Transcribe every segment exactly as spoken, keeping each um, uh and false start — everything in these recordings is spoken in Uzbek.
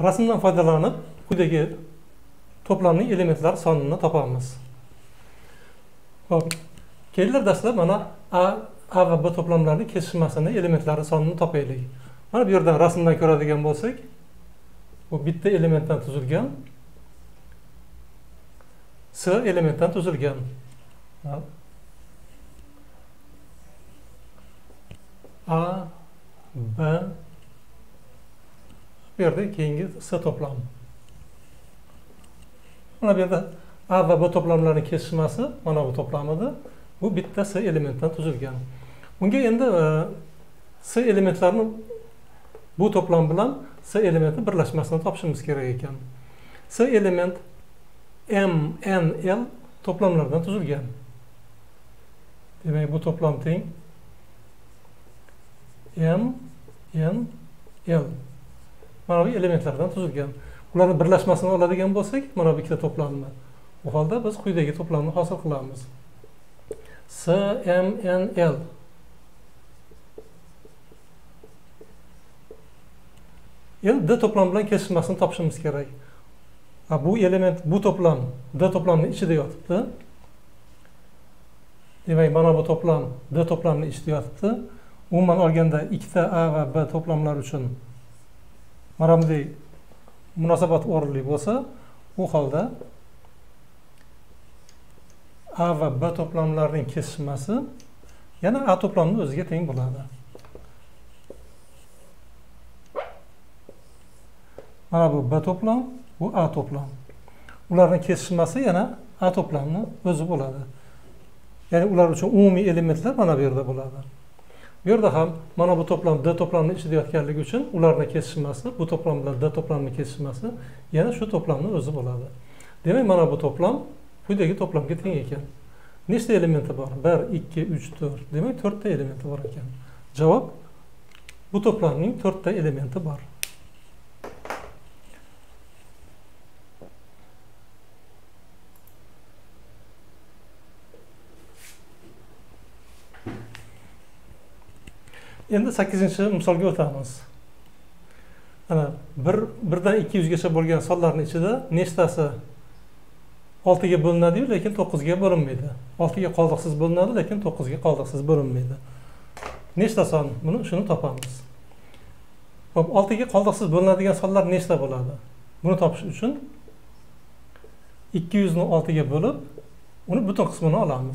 Rasmdan foydalanib quyidagi to'plamning elementlari sonini topamiz. Xo'p, kelinglar dastlab mana A, A va B to'plamlarining kesishmasini, elementlari sonini topaylik. Mana bu yerdan rasmdan ko'radigan bo'lsak, bu bitta elementdan tuzilgan, S elementdan tuzilgan. A, B, bu yerda keyingi S to'plam. Mana bu yerda A va B to'plamlarining kesishmasi mana bu to'plamidir. Bu bitta S elementdan tuzilgan. Bunga endi S elementlarini bu to'plam bilan S elementi birlashmasini topishimiz kerak ekan. S element M, N, L to'plamlardan tuzilgan. Demak, bu to'plam teng M, N, L. Mana bu elementlardan tuzilgan. Ularning birlashmasini oladigan bo'lsak, mana bu ikkita to'plamni. Bu holda biz quyidagi to'plamni hosil qilamiz. S, M, N, L. Endi D to'plam bilan kesishmasini topishimiz kerak. Bu element, bu to'plam D to'plamining ichida yotibdi. Demak, mana bu to'plam D to'plamining ichida yotibdi. Umuman olganda ikkita A va B to'plamlar uchun mana bunday munosabat o'rinli bo'lsa, u holda A va B to'plamlarining kesishmasi yana A to'plamining o'ziga teng bo'ladi. Mana bu B to'plam, bu A to'plam. Ularning kesishmasi yana A to'plamining o'zi bo'ladi. Ya'ni ular uchun umumiy elementlar mana bu yerda bo'ladi. Bu yerda ham mana bu to'plam D to'plamining ichida yotganligi uchun ularning kesishmasi, bu to'plam bilan D to'plamining kesishmasi yana shu to'plamning o'zi bo'ladi. Demak, mana bu to'plam quyidagi to'plamga teng ekan. Nechta elementi bor? bir, ikki, uch, to'rt. Demak, to'rtta elementi bor ekan. Javob: bu to'plamning to'rtta elementi bor. Endi sakkizinchi misolga o'tamiz. Ana bir birdan ikki yuz gacha bo'lgan sonlarning ichida nechtasi oltiga bo'linadi-yu, lekin to'qqizga bo'linmaydi. oltiga qoldiqsiz bo'linadi, lekin to'qqizga qoldiqsiz bo'linmaydi. Nechta son? Buni shuni topamiz. Xo'p, oltiga qoldiqsiz bo'linadigan sonlar nechta bo'ladi? Buni topish uchun ikki yuz ni oltiga bo'lib, uni butun qismini olamiz.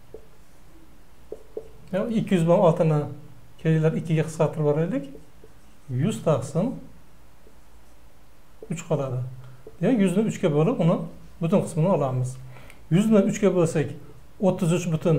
Ya ikki yuz bilan oltini kelinglar ikkiga qisqartirib boraylik. yuz taqsim uch qoladi. Demak, yuz ni uchga bo'lib, uni butun qismini olamiz. yuz ni uchga bo'lsak, o'ttiz uch butun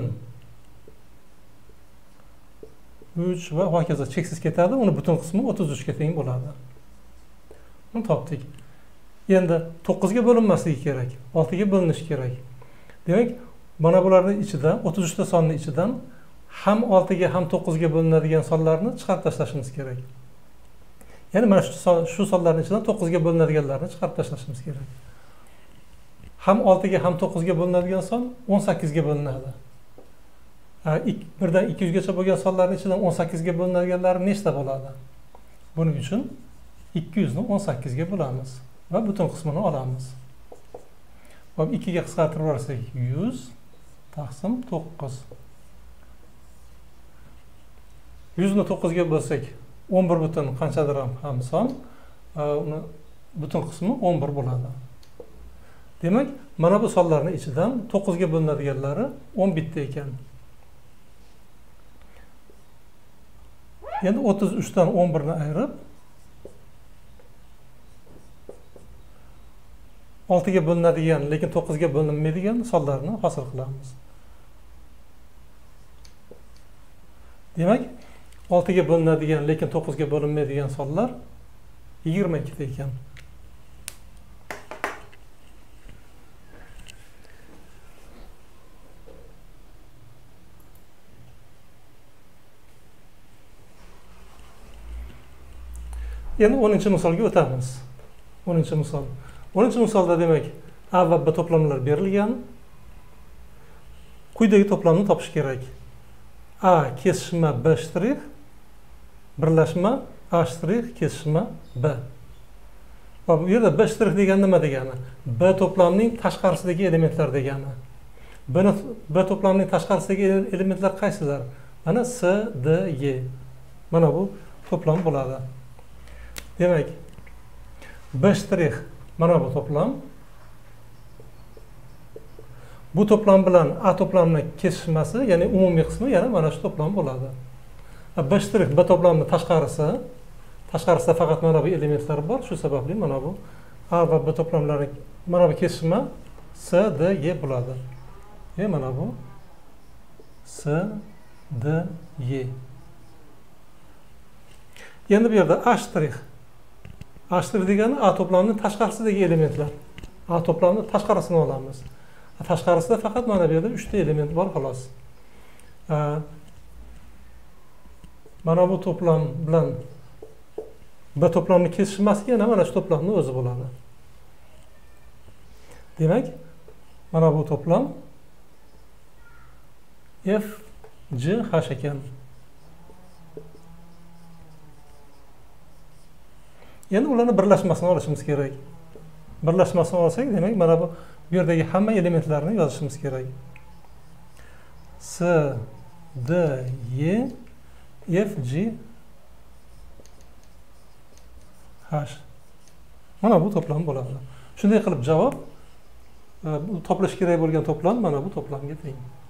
uch va hokazo cheksiz ketadi. Uni butun qismi o'ttiz uch ga teng bo'ladi. Buni topdik. Endi to'qqizga bo'linmasligi kerak, oltiga bo'linishi kerak. Demak, mana bularning ichidan, o'ttiz uch ta sonning ichidan ham oltiga ham to'qqizga bo'linadigan sonlarni chiqarib tashlashimiz kerak. Ya'ni mana shu son, shu sonlarning ichidan to'qqizga bo'linadiganlarni chiqarib tashlashimiz kerak. Ham oltiga ham to'qqizga bo'linadigan son o'n sakkizga bo'linadi. Birdan ikki yuz gacha bo'lgan sonlarning ichidan o'n sakkizga bo'linadiganlari nechta bo'ladi? Buning uchun ikki yuz ni o'n sakkizga bo'lamiz va butun qismini olamiz. Hop, ikkiga qisqartirib yuborsak, yuz taqsim to'qqiz. yuz ni to'qqizga bo'lsak, o'n bir butun qanchadir ham son, uni butun qismi o'n bir bo'ladi. Demak, mana bu sonlarning ichidan to'qqizga bo'linadiganlari o'n bitta ekan. Endi o'ttiz uch dan o'n bir ni ayirib oltiga bo'linadigan, lekin to'qqizga bo'linmaydigan sonlarni hosil qilamiz. Demak, oltiga bo'linadigan, lekin to'qqizga bo'linmaydigan sonlar yigirma ikkita ekan. Endi o'ninchi misolga o'tamiz. o'ninchi misol. o'ninchi misolda demak, A va B to'plamlar berilgan. Quyidagi to'plamni topish kerak. A kesishma B shtrix birlashma A shtrix kesishma B. Va bu yerda B shtrix degani nima degani? B to'plamining tashqarisidagi elementlar degani. Buni B to'plamining tashqarisidagi elementlar qaysilar? Mana S, D, Y. Mana bu to'plam bo'ladi. Demak, B shtrix mana bu to'plam. Bu to'plam bilan A to'plamining kesishmasi, ya'ni umumiy qismi yana mana shu to'plam bo'ladi. B shtrix B to'plamining tashqarisi, tashqarisida faqat mana bu elementlar bor. Shu sababli mana bu A va B to'plamlarining mana bu kesishma S, D, Y bo'ladi. E mana bu S, D, Y. Endi bu yerda A shtrix. A shtrix degani A to'plamining tashqarisidagi elementlar. A to'plamining tashqarisini olamiz. Tashqarisida faqat mana bu yerda uchta element bor xolos. Mana bu to'plam bilan B to'plamining kesishmasi yana mana shu to'plamning o'zi bo'ladi. Demak, mana bu to'plam F, G, H ekan. Endi ularni birlashmasini olishimiz kerak. Birlashmasini olsak, demak, mana bu bu yerdagi hamma elementlarni yozishimiz kerak. S, D, Y, F, G, H. Mana bu to'plam bo'ladi. Shunday qilib javob, bu to'plash kerak bo'lgan to'plam mana bu to'plamga teng.